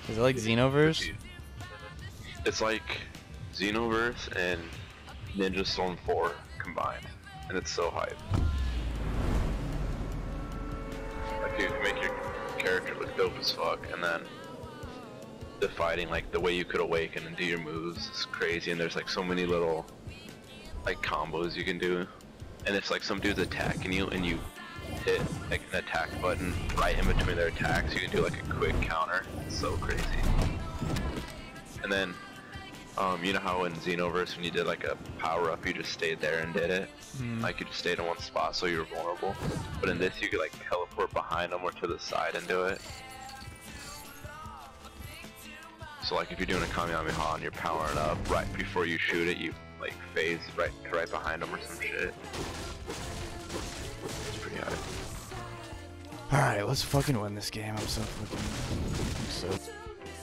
Is it like Xenoverse? It's like Xenoverse and Ninja Storm 4 combined, and it's so hype. Like you can make your character look dope as fuck, and then the fighting, like the way you could awaken and do your moves is crazy, and there's like so many little like combos you can do, and it's like some dude's attacking you and you hit like an attack button right in between their attacks, you can do like a quick counter. It's so crazy. And then you know how in Xenoverse when you did like a power up you just stayed there and did it? Like you just stayed in one spot so you were vulnerable. But in this you could like teleport behind them or to the side and do it. So like if you're doing a Kamehameha and you're powering up, right before you shoot it you like phase right behind them or some shit. It's pretty high. Alright, let's fucking win this game. I'm so fucking...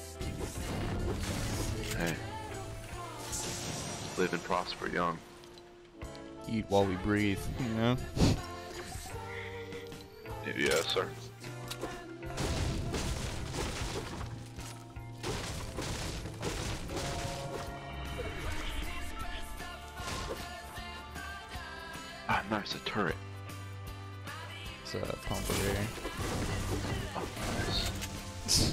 Hey. Live and prosper young. Eat while we breathe, you know? Yeah, sir. Ah, nice, a turret. It's a pump over here. Oh, nice.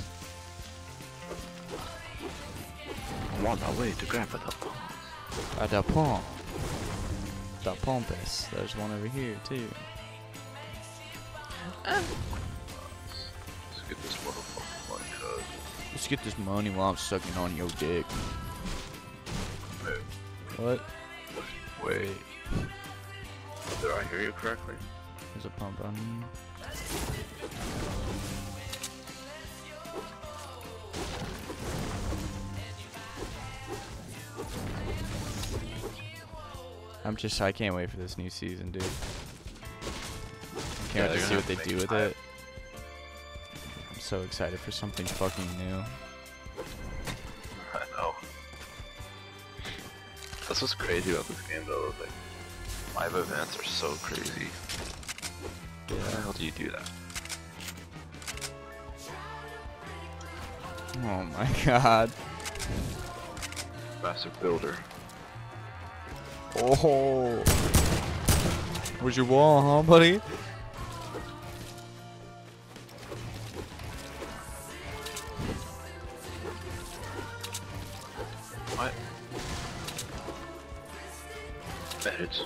I'm on my way to grab the pump. At the pump. The pompous. There's one over here, too. Let's get this motherfucking money, cuz. Let's get this money while I'm sucking on your dick. Wait. What? Wait. Did I hear you correctly? There's a pump on me. I can't wait for this new season, dude. Can't wait to see what they do with it. I'm so excited for something fucking new. I know. That's what's crazy about this game though, like, live events are so crazy. Yeah. How the hell do you do that? Oh my god. Massive builder. Oh. Where's your wall, huh, buddy? What? Edits.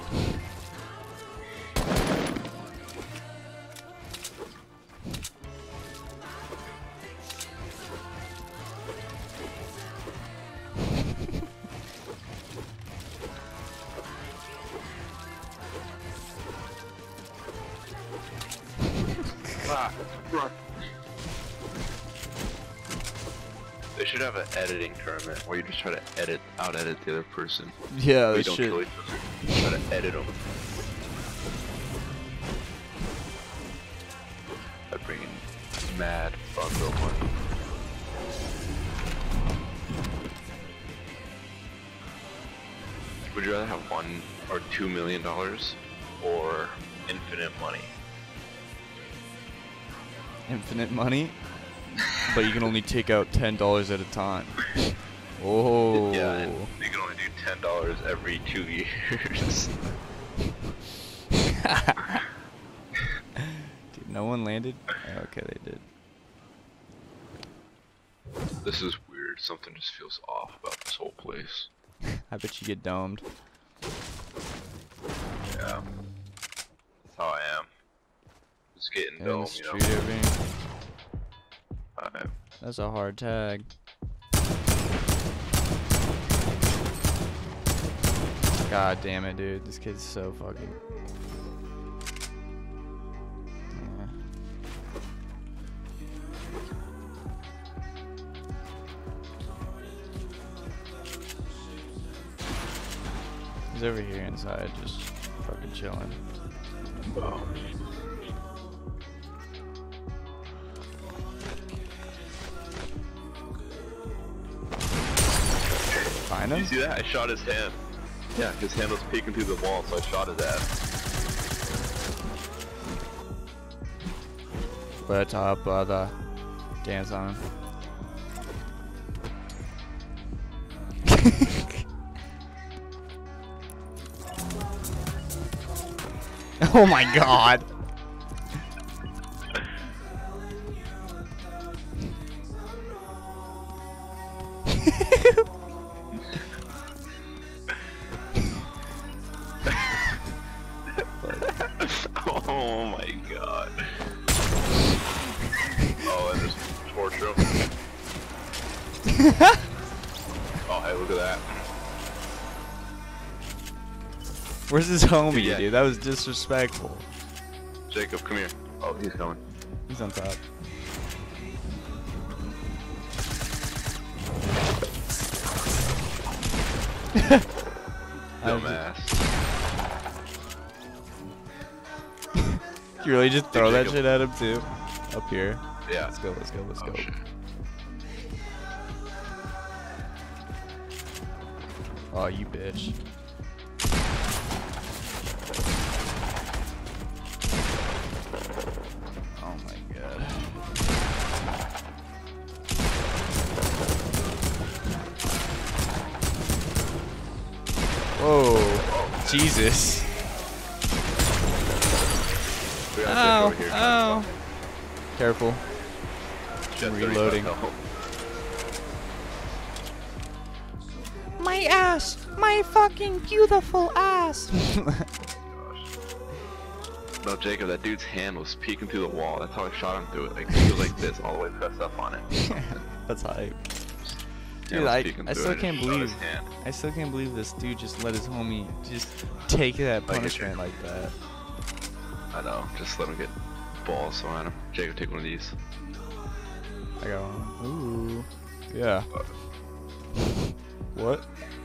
Run. They should have an editing tournament where you just try to out-edit the other person. Yeah, they don't should. kill each other. You try to edit them. By bringing mad bundle money. Would you rather have $1 or $2 million or infinite money? Infinite money, but you can only take out $10 at a time. Oh. Yeah, and you can only do $10 every 2 years. Dude, no one landed? Okay, they did. This is weird. Something just feels off about this whole place. I bet you get domed. Yeah. That's how I am. Just getting In dome, the street you know. over here. Alright. That's a hard tag. God damn it, dude. This kid's so fucking... Yeah. He's over here inside, just fucking chilling. Oh. Find him? You see that? I shot his hand. Yeah, his hand was peeking through the wall, so I shot his ass. What's up, brother? Dance on him. Oh my god. Oh my god. Oh, and there's torture. Oh, hey, look at that. Where's his homie, Yeah. dude? That was disrespectful. Jacob, come here. Oh, he's coming. He's on top. Dumbass. You really just throw that Jacob. shit at him too? Up here. Yeah. Let's go, let's go, let's go. Shit. Oh, you bitch. Oh my god. Whoa. Jesus. We gotta take Ow, over here. ow. Careful. Jet Reloading. 35 help. My ass! My fucking beautiful ass! No, Jacob, that dude's hand was peeking through the wall. That's how I shot him through it. Like, he was like this, all the way pressed up on it. That's hype. Hand Dude, was I peeking through still it, can't and shot his believe hand. I still can't believe this dude just let his homie just take that Like, punishment like that. I know, just let him get balls thrown at him. Jacob, take one of these. I got one. Ooh. Yeah. What?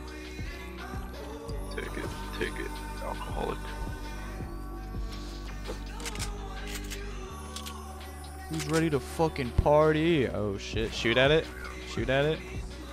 Take it, alcoholic. Who's ready to fucking party? Oh shit. Shoot at it. Shoot at it.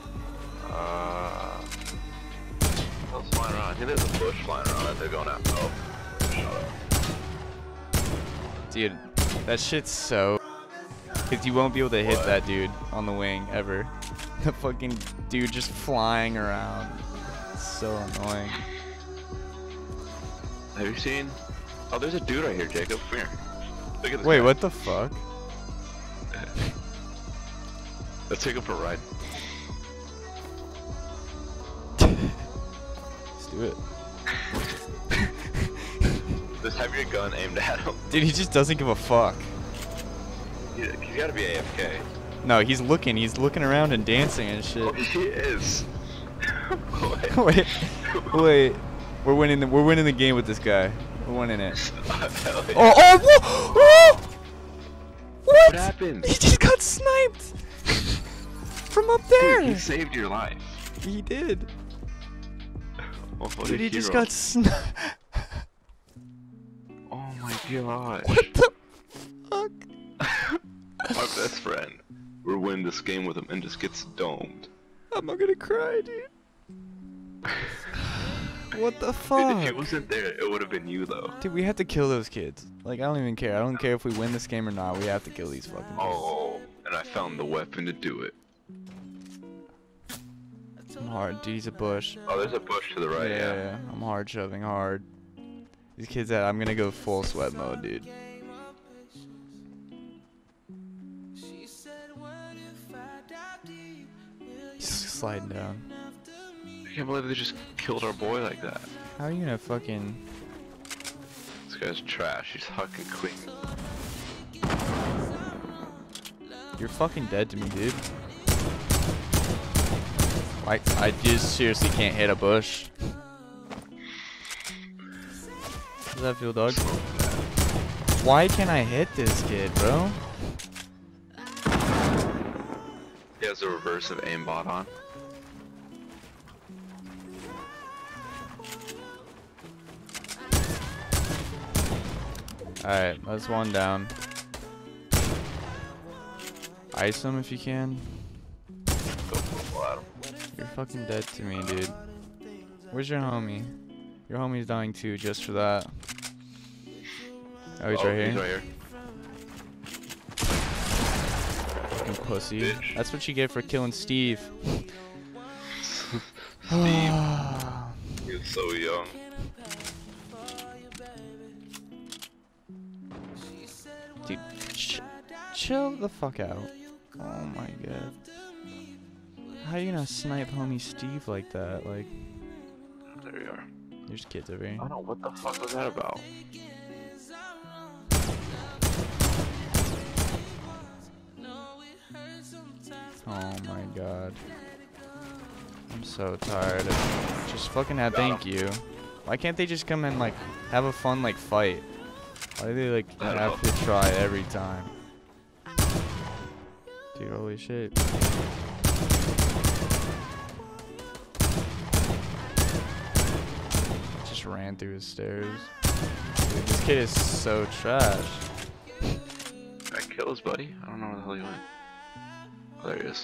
What's flying around? I think there's a bush flying around that they're going at. Oh, shut up. Dude, that shit's so... Cause you won't be able to hit What? that dude on the wing ever. The fucking dude just flying around. It's so annoying. Have you seen? Oh, there's a dude right here, Jacob. Come here. Look at this Wait, guy. what the fuck? Let's take him for a ride. Let's do it. Just have your gun aimed at him. Dude, he just doesn't give a fuck. He's gotta be AFK. No, he's looking around and dancing and shit. Oh, he is. wait, wait. We're winning the game with this guy. We're winning it. Hell yeah. Oh, whoa! What? What happened? He just got sniped from up there. Dude, he saved your life. He did. Oh, what Dude, a he just hero. got sniped. Oh my gosh. What the fuck? My best friend. We're winning this game with him and just gets domed. I'm not gonna cry, dude. What the Dude, fuck? if he wasn't there, it would have been you though. Dude, we have to kill those kids. Like, I don't even care. I don't care if we win this game or not. We have to kill these fucking kids. Oh, and I found the weapon to do it. I'm hard. Dude, he's a bush. Oh, there's a bush to the right, yeah. I'm hard shoving hard. These kids, I'm gonna go full sweat mode, dude. Just sliding down. I can't believe they just killed our boy like that. How are you gonna fucking... This guy's trash. He's fucking clean. You're fucking dead to me, dude. Like, I just seriously can't hit a bush. How does that feel, dog? Why can't I hit this kid, bro? He has a reverse of aimbot on. Alright, that's one down. Ice him if you can. Go full at him. You're fucking dead to me, dude. Where's your homie? Your homie's dying too, just for that. Oh, he's right here. He's right here. Fucking pussy. Bitch. That's what you get for killing Steve. Steve. He was so young. Dude, chill the fuck out. Oh my god. How you gonna snipe homie Steve like that? Like, There you are. there's kids over here. I don't know, what the fuck was that about? Oh my god. I'm so tired of just fucking thank you. Why can't they just come and like have a fun like fight? Why do they like have to try every time? Dude, holy shit. Just ran through his stairs. Dude, this kid is so trash. I kill his buddy? I don't know where the hell he went. Oh, there he is.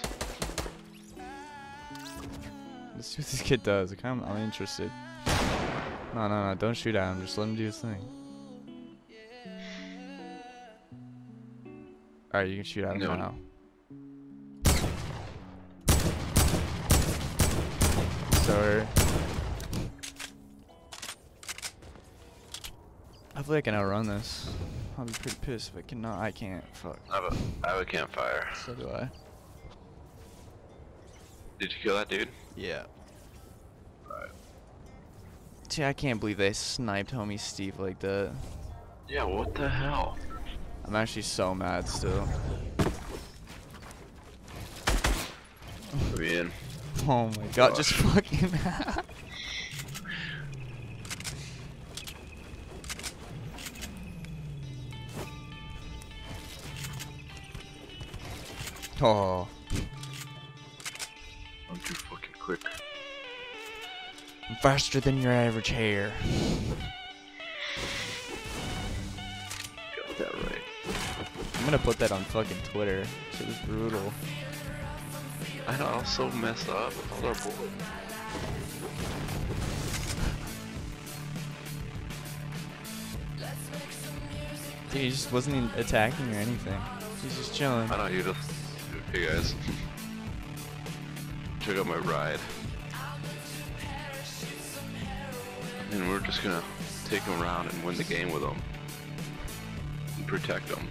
Let's see what this kid does. I'm interested. No, don't shoot at him. Just let him do his thing. Alright, you can shoot at him now. So, hopefully I can outrun this. I'll be pretty pissed if I cannot. I can't. Fuck. I have a campfire. So do I. Did you kill that dude? Yeah. Right. See, I can't believe they sniped homie Steve like that. Yeah, what the hell? I'm actually so mad still. I mean, Oh my god, just fucking Oh. I'm too fucking quick. I'm faster than your average hair. Got that right. I'm gonna put that on fucking Twitter. Shit was brutal. I know, I was so messed up with all our bullets. Dude, he just wasn't even attacking or anything. He's just chilling. I know, you just... Hey guys. Check out my ride. And we're just gonna take him around and win the game with him. And protect him.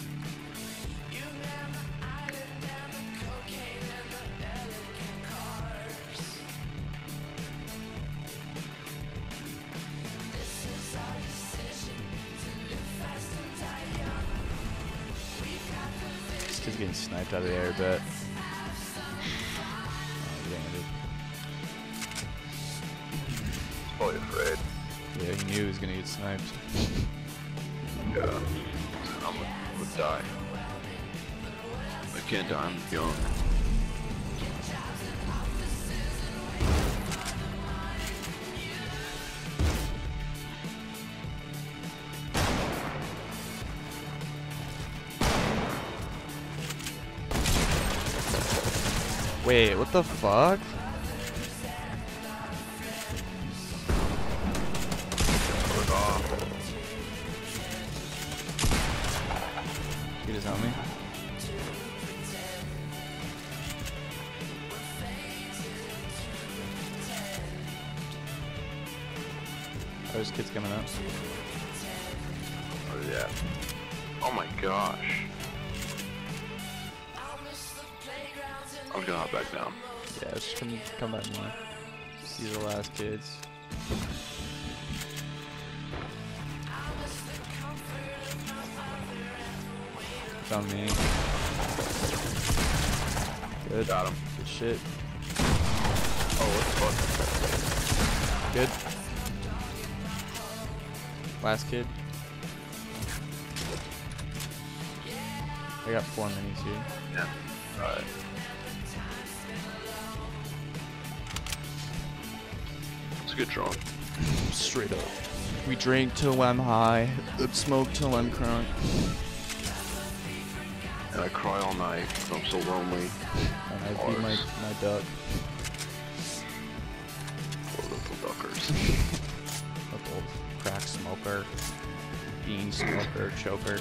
This kid's getting sniped out of the air, but. Probably afraid. Yeah, he knew he was gonna get sniped. Yeah. I'm gonna die. I can't die, I'm young. Wait, what the fuck? He just help me. Oh, there's kids coming up. Oh yeah. Oh my gosh. I'm gonna hop back down. Yeah, just come back more. See the last kids. Found me. Good. Got him. Good shit. Oh, what the fuck? Good. Last kid. I got 4 minis here. Yeah. Alright. It's a good draw. Straight up. We drink till I'm high, smoke till I'm crunk. And I cry all night because I'm so lonely. And I beat my duck. Poor little duckers. Little crack smoker. Bean smoker, choker.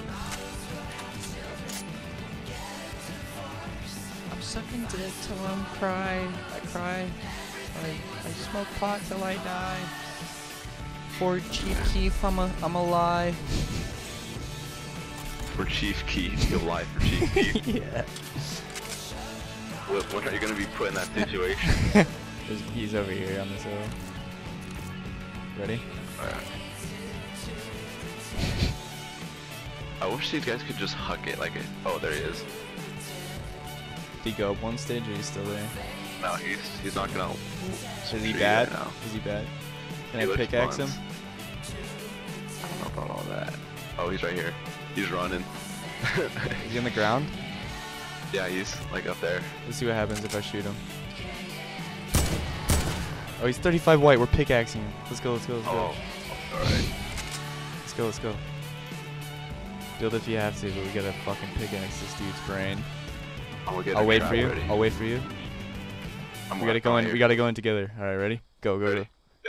I'm sucking dick till I'm cry. I cry. I smoke pot till I die. For Chief Keef, I'm alive. For Chief Keef, you'll lie for Chief Keef. Yeah. When are you gonna be put in that situation? He's over here on this hill. Ready? Alright. I wish these guys could just huck it like it. Oh, there he is. Did he go up one stage or is he still there? No, he's not gonna. Is he bad? Right now. Is he bad? Can I pickaxe him? I don't know about all that. Oh, he's right here. He's running. Is he on the ground? Yeah, he's like up there. Let's see what happens if I shoot him. Oh, he's 35 white. We're pickaxing him. Let's go, let's go, let's go. Oh, alright. Let's go, let's go. Build if you have to, but we gotta fucking pickaxe this dude's brain. I'll wait for you. Ready. I'll wait for you. We gotta go in. We gotta go in together. All right, ready? Go, go, go. Yeah.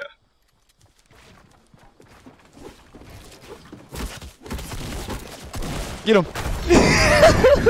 Get him.